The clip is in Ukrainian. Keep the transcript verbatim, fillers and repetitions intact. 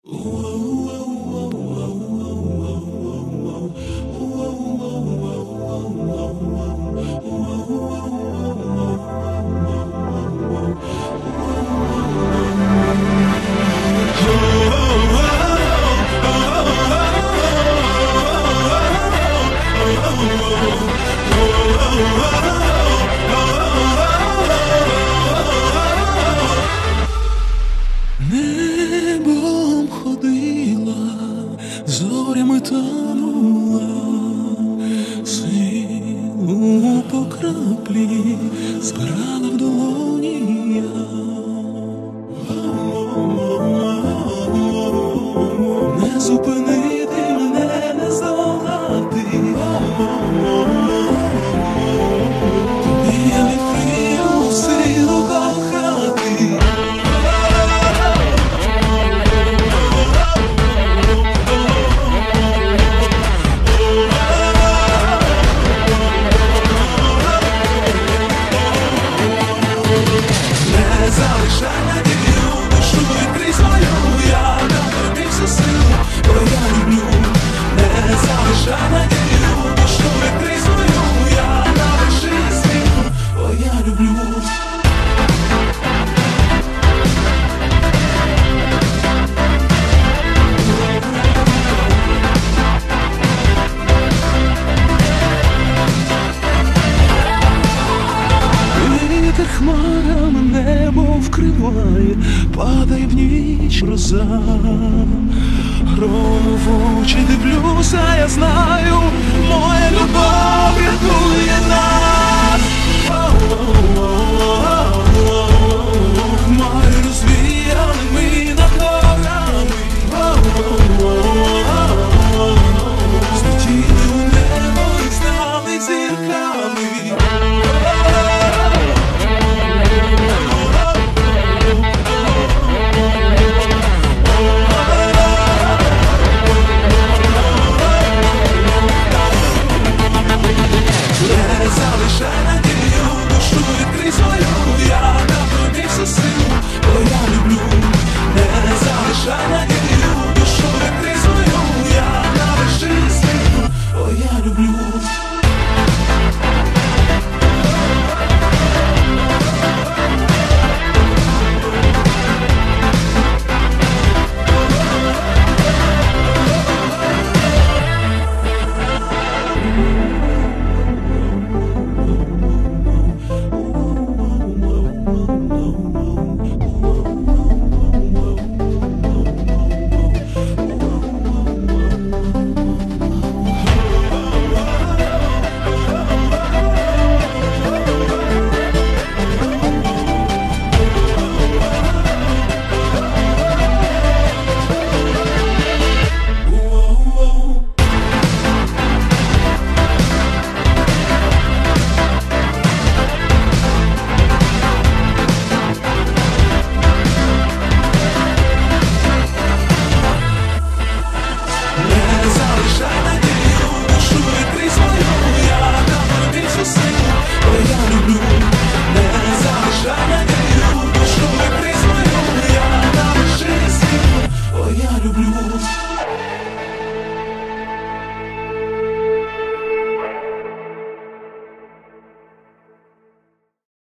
Небом ходила, зорями танула, силу по краплі збирала в долоні я. Не зупинити мене, не здолати, тобі я відкрию силу кохати. Не залишай надію, душу відкрий свою, я дам тобі всю силу, бо я люблю. Не залишай надію, душу відкрий свою, я на вершині світу, бо я люблю. Вітер хмарами небо вкриває, падає в ніч гроза. Грому в очі дивлюся, я знаю, моя любов.